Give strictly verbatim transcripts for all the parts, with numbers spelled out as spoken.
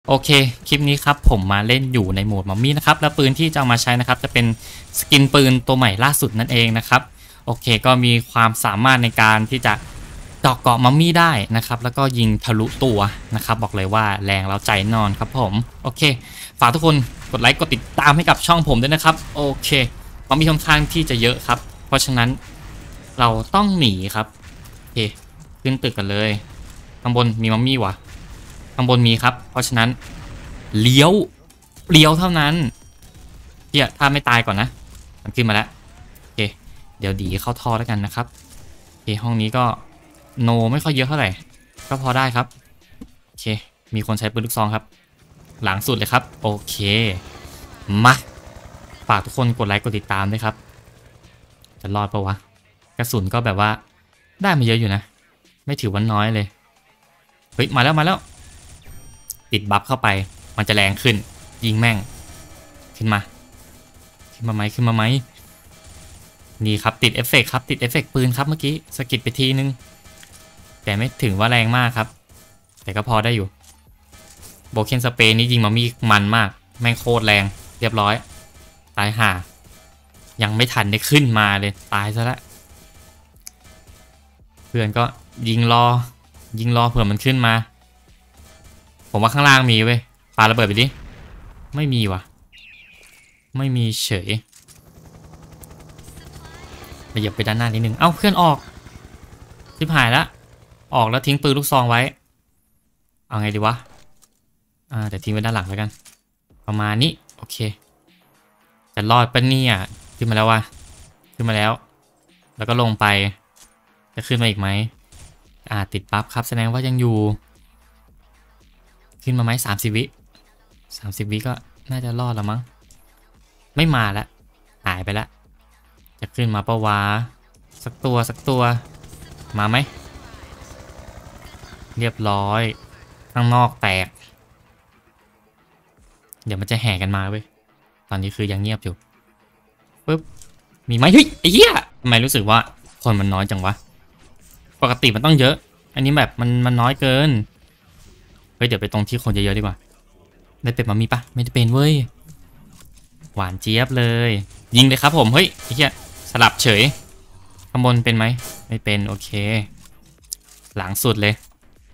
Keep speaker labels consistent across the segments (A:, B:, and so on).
A: โอเคคลิปนี้ครับผมมาเล่นอยู่ในโหมดมัมมี่นะครับแล้วปืนที่จะเอามาใช้นะครับจะเป็นสกินปืนตัวใหม่ล่าสุดนั่นเองนะครับโอเคก็มีความสามารถในการที่จะเจาะเกาะมัมมี่ได้นะครับแล้วก็ยิงทะลุตัวนะครับบอกเลยว่าแรงแล้วใจนอนครับผมโอเคฝากทุกคนกดไลค์กดติดตามให้กับช่องผมด้วยนะครับโอเคมัมมี่ค่อนข้างที่จะเยอะครับเพราะฉะนั้นเราต้องหนีครับโอเคขึ้นตึกกันเลยข้างบนมีมัมมี่วะข้างบนมีครับเพราะฉะนั้นเลี้ยวเลี้ยวเท่านั้นเฮียถ้าไม่ตายก่อนนะมันขึ้นมาแล้วโอเคเดี๋ยวดีเข้าท่อแล้วกันนะครับโอเคห้องนี้ก็โนไม่ค่อยเยอะเท่าไหร่ก็พอได้ครับโอเคมีคนใช้ปืนลูกซองครับหลังสุดเลยครับโอเคมาฝากทุกคนกดไลค์กดติดตามด้วยครับจะรอดปะวะกระสุนก็แบบว่าได้มาเยอะอยู่นะไม่ถือว่าน้อยเลยเฮ้ยมาแล้วมาแล้วติดบัฟเข้าไปมันจะแรงขึ้นยิงแม่งขึ้นมาขึ้นมาไหมขึ้นมาไหมนี่ครับติดเอฟเฟกครับติดเอฟเฟกปืนครับเมื่อกี้สกิดไปทีนึงแต่ไม่ถึงว่าแรงมากครับแต่ก็พอได้อยู่โบเคนสเปนนี่ยิงมามีมันมากแม่งโคตรแรงเรียบร้อยตายห่ายังไม่ทันได้ขึ้นมาเลยตายซะแล้วเพื่อนก็ยิงรอยิงรอเผื่อมันขึ้นมาผมว่าข้างล่างมีเว้ยปาระเบิดไปดิไม่มีว่ะไม่มีเฉยขยับไปด้านหน้านิดนึงเอ้าเพื่อนออกทิพหายแล้วออกแล้วทิ้งปืนลูกซองไว้เอาไงดีวะอ่าแต่ทิ้งไว้ด้านหลังแล้วกันประมาณนี้โอเคจะรอดปะเนี่ยขึ้นมาแล้วว่ะขึ้นมาแล้วแล้วก็ลงไปจะขึ้นมาอีกไหมอ่าติดปั๊บครับแสดงว่ายังอยู่ขึ้นมาไหมสามสิบวิสามสิบวิก็น่าจะรอดแล้วมั้งไม่มาแล้วหายไปแล้วจะขึ้นมาปะวะสักตัวสักตัวมาไหมเรียบร้อยข้างนอกแตกเดี๋ยวมันจะแห่กันมาเว้ยตอนนี้คือยังเงียบอยู่ปึ๊บมีไหมเฮ้ยไอ้เหี้ยทำไมรู้สึกว่าคนมันน้อยจังวะปกติมันต้องเยอะอันนี้แบบมันมันน้อยเกินเฮ้ยเดี๋ยวไปตรงที่คนเยอะๆดีกว่าได้เป็นมามีปะไม่ได้เป็นเว้ยหวานเจี๊ยบเลยยิงเลยครับผมเฮ้ยไอ้เหี้ยสลับเฉยข้างบนเป็นไหมไม่เป็นโอเคหลังสุดเลย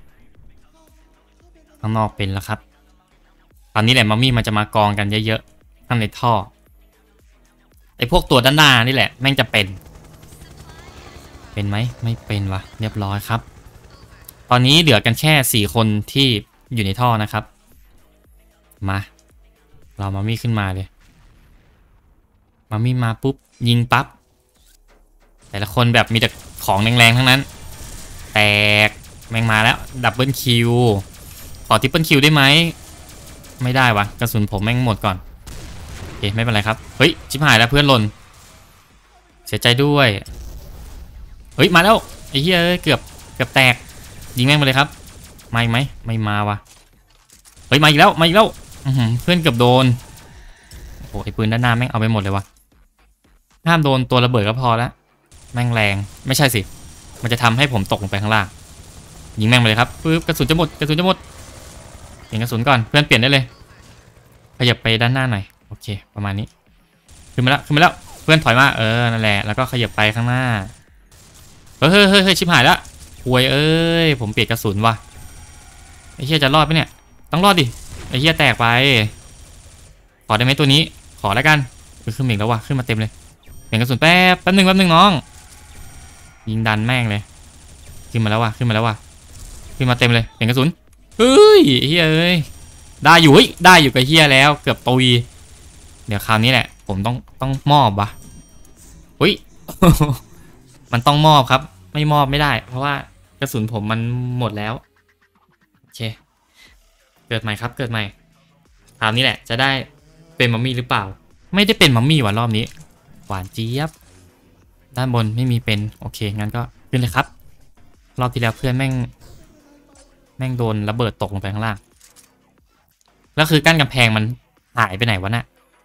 A: ข้างนอกเป็นแล้วครับตอนนี้แหละมัมมี่มันจะมากองกันเยอะๆข้างในท่อไอ้พวกตัวด้านหน้านี่แหละแม่งจะเป็นเป็นไหมไม่เป็นวะเรียบร้อยครับตอนนี้เหลือกันแค่สี่คนที่อยู่ในท่อนะครับมาเรามัมมี่ขึ้นมาเลยมัมมี่มาปุ๊บยิงปั๊บแต่ละคนแบบมีแต่ของแรงๆทั้งนั้นแตกแม่งมาแล้วดับเบิลคิวขอทริปเปิลคิวได้ไหมไม่ได้วะกระสุนผมแม่งหมดก่อนโอเคไม่เป็นไรครับเฮ้ยชิบหายแล้วเพื่อนหล่นเสียใจด้วยเฮ้ยมาแล้วไอ้เหี้ยเกือบเกือบแตกยิงแม่งมาเลยครับมาอีกไหมไม่มาวะเฮ้ยมาอีกแล้วมาอีกแล้วเพื่อนเกือบโดนโอ้โหไอ้ปืนด้านหน้าแม่งเอาไปหมดเลยวะห้ามโดนตัวระเบิดก็พอแล้วแม่งแรงไม่ใช่สิมันจะทำให้ผมตกลงไปข้างล่างยิงแม่งไปเลยครับปึ๊บกระสุนจะหมดกระสุนจะหมดเปลี่ยนกระสุนก่อนเพื่อนเปลี่ยนได้เลยขยับไปด้านหน้าหน่อยโอเคประมาณนี้ขึ้นมาแล้วขึ้นมาแล้วเพื่อนถอยมาเออนั่นแหละแล้วก็ขยับไปข้างหน้าเฮ้ยเฮ้ยเฮ้ยชิบหายแล้วห่วยเอ้ยผมเปลี่ยนกระสุนว่ะไอ้เหี้ยจะรอดไหมเนี่ยต้องรอดดิไอ้เหี้ยแตกไปขอได้ไหมตัวนี้ขอแล้วกันขึ้นเหม่งแล้วว่ะขึ้นมาเต็มเลยเปลี่ยนกระสุนแป๊บแป๊บนึงแป๊บนึงน้องยิงดันแม่งเลยขึ้นมาแล้วว่ะขึ้นมาแล้วว่ะขึ้นมาเต็มเลยเปลี่ยนกระสุนเฮ้ยเฮ้ยเอ้ยได้อยู่เฮ้ยได้อยู่กับเฮียแล้วเกือบตุยเดี๋ยวคราวนี้แหละผมต้องต้องมอบวะเฮ้ย มันต้องมอบครับไม่มอบไม่ได้เพราะว่ากระสุนผมมันหมดแล้วโอเคเกิดใหม่ครับเกิดใหม่คราวนี้แหละจะได้เป็นมัมมี่หรือเปล่าไม่ได้เป็นมัมมี่ว่ะรอบนี้หวานเจี๊ยบด้านบนไม่มีเป็นโอเคงั้นก็ขึ้นเลยครับรอบที่แล้วเพื่อนแม่งแม่งโดนระเบิดตกลงไปข้างล่างแล้วคือกั้นกำแพงมันหายไปไหนวะน่ะ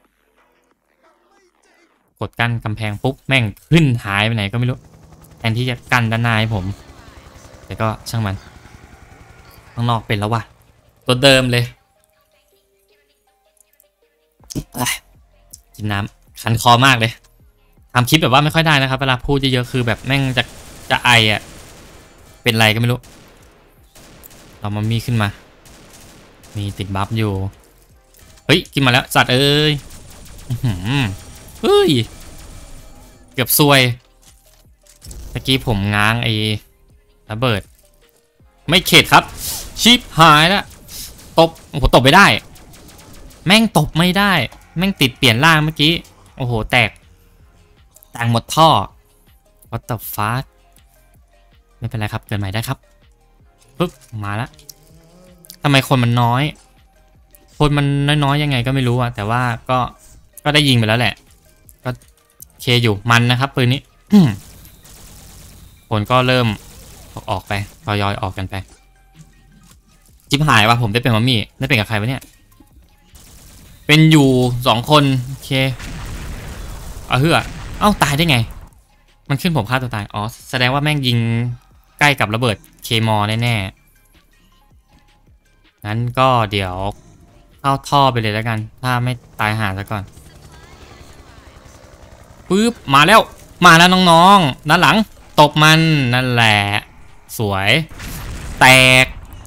A: กดกั้นกำแพงปุ๊บแม่งขึ้นหายไปไหนก็ไม่รู้แทนที่จะกั้นด้านหน้าให้ผมแต่ก็ช่างมันข้างนอกเป็นแล้ววะตัวเดิมเลยกินน้ำคันคอมากเลยทำคลิปแบบว่าไม่ค่อยได้นะครับเวลาพูดเยอะๆคือแบบแม่งจะจะไออ่ะเป็นไรก็ไม่รู้เรามามีขึ้นมามีติดบัฟอยู่เฮ้ยกินมาแล้วสัตว์เอ้ยเฮ้ยเกือบซวยเมื่อกี้ผมง้างไอ้ระเบิดไม่เข็ดครับชิปหายแล้วตบโอ้โหตบไม่ได้แม่งตบไม่ได้แม่งติดเปลี่ยนร่างเมื่อกี้โอ้โหแตกแตกหมดท่อ What the fuck ไม่เป็นไรครับเกิดใหม่ได้ครับปึ๊บมาแล้วทำไมคนมันน้อยคนมันน้อยๆยังไงก็ไม่รู้อะแต่ว่าก็ก็ได้ยิงไปแล้วแหละก็เคอยู่มันนะครับปืนนี้ คนก็เริ่มออกออกไปทยอยออกกันไปจิ๊บหายว่ะผมได้เป็นมัมมี่ได้เป็นกับใครวะเนี่ยเป็นอยู่สองคนโอเคเอาเหือเอ้าตายได้ไงมันขึ้นผมฆ่าตัวตายอ๋อแสดงว่าแม่งยิงใกล้กับระเบิดเคมอแน่ๆงั้นก็เดี๋ยวเข้าท่อไปเลยแล้วกันถ้าไม่ตายหาซะก่อนปึ๊บมาแล้วมาแล้วน้องๆด้านหลังตบมันนั่นแหละสวยแตก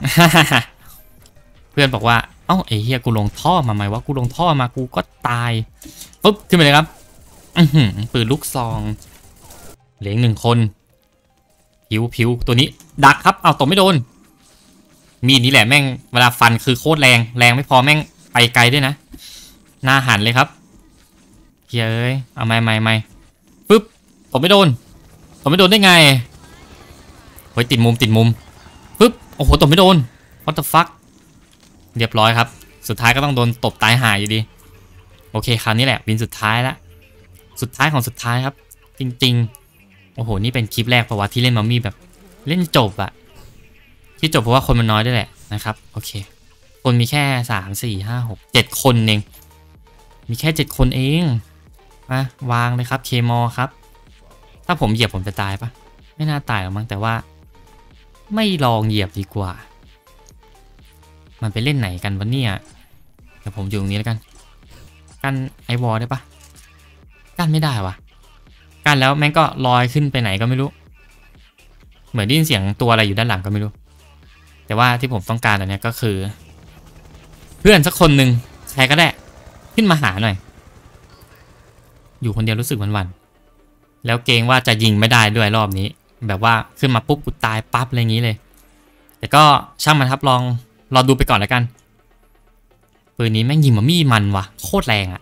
A: เพื่อนบอกว่าเอ้าไอ้เฮียกูลงท่อมาไหมวะกูลงท่อมากูก็ตายปุ๊บขึ้นไปเลยครับปืนลูกซองเหลือหนึ่งคนผิวผิวตัวนี้ดักครับเอาตบไม่โดนมีดนี้แหละแม่งเวลาฟันคือโคตรแรงแรงไม่พอแม่งไปไกลด้วยนะหน้าหันเลยครับเฮ้ยเอ้ยเอาไม่ไม่ไม่ปึ๊บตบไม่โดนตบไม่โดนได้ไงเฮ้ยติดมุมติดมุมปึ๊บโอ้โหตบไม่โดน what the fuck เรียบร้อยครับสุดท้ายก็ต้องโดนตบตายหายอยู่ดีโอเคคราวนี้แหละวินสุดท้ายละสุดท้ายของสุดท้ายครับจริงๆโอ้โหนี่เป็นคลิปแรกเพราะว่าที่เล่นมัมมี่แบบเล่นจบอะที่จบเพราะว่าคนมันน้อยด้วยแหละนะครับโอเคคนมีแค่สามสี่ห้าหกเจ็ดคนเองมีแค่เจ็ดคนเองมาวางเลยครับเคมอครับถ้าผมเหยียบผมจะตายปะไม่น่าตายหรอกมั้งแต่ว่าไม่ลองเหยียบดีกว่ามันไปเล่นไหนกันวะเนี่ยเดี๋ยวผมอยู่ตรงนี้แล้วกันกันไอวอลได้ปะกันไม่ได้วะกันแล้วแม่งก็ลอยขึ้นไปไหนก็ไม่รู้เหมือนได้ยินเสียงตัวอะไรอยู่ด้านหลังก็ไม่รู้แต่ว่าที่ผมต้องการตอนนี้ก็คือเพื่อนสักคนหนึ่งใครก็ได้ขึ้นมาหาหน่อยอยู่คนเดียวรู้สึกหวั่นๆแล้วเกรงว่าจะยิงไม่ได้ด้วยรอบนี้แบบว่าขึ้นมาปุ๊บกูตายปั๊บอะไรอย่างนี้เลยแต่ก็ช่างมันครับลองรอดูไปก่อนแล้วกันปืนนี้แม่งยิงมามี่มันวะโคตรแรงอะ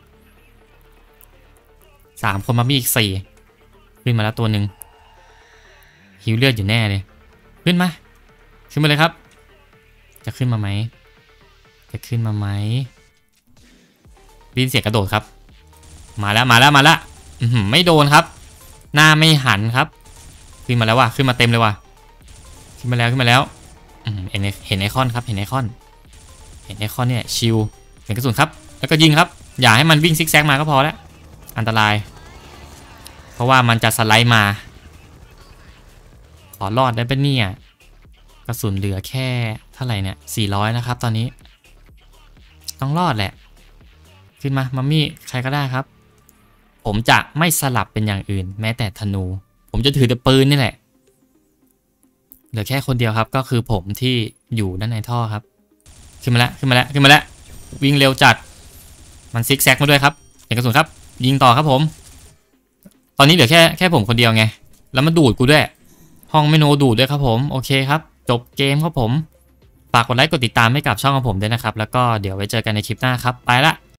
A: สามคนมามี่อีกสี่ขึ้นมาแล้วตัวหนึ่งหิวเลือดอยู่แน่เลยขึ้นมาขึ้นมาเลยครับจะขึ้นมาไหมจะขึ้นมาไหมได้ยินเสียงกระโดดครับมาแล้วมาแล้วมาแล้วไม่โดนครับหน้าไม่หันครับขึ้นมาแล้วว่ะขึ้นมาเต็มเลยว่ะขึ้นมาแล้วขึ้นมาแล้วเห็นเห็นไอคอนครับเห็นไอคอนเห็นไอคอนเนี่ยชิลเห็นกระสุนครับแล้วก็ยิงครับอย่าให้มันวิ่งซิกแซกมาก็พอแล้วอันตรายเพราะว่ามันจะสไลด์มาขอรอดได้ปะเนี่ยกระสุนเหลือแค่เท่าไหร่เนี่ยสี่ร้อยนะครับตอนนี้ต้องรอดแหละขึ้นมามัมมี่ใครก็ได้ครับผมจะไม่สลับเป็นอย่างอื่นแม้แต่ธนูผมจะถือแต่ปืนนี่แหละเหลือแค่คนเดียวครับก็คือผมที่อยู่ด้านในท่อครับขึ้นมาแล้วขึ้นมาแล้วขึ้นมาแล้ววิ่งเร็วจัดมันซิกแซกมาด้วยครับเห็นกระสุนครับยิงต่อครับผมตอนนี้เหลือแค่แค่ผมคนเดียวไงแล้วมันดูดกูด้วยห้องไม่โนดูดด้วยครับผมโอเคครับจบเกมครับผมฝากกดไลค์กดติดตามให้กับช่องของผมด้วยนะครับแล้วก็เดี๋ยวไว้เจอกันในคลิปหน้าครับไปละ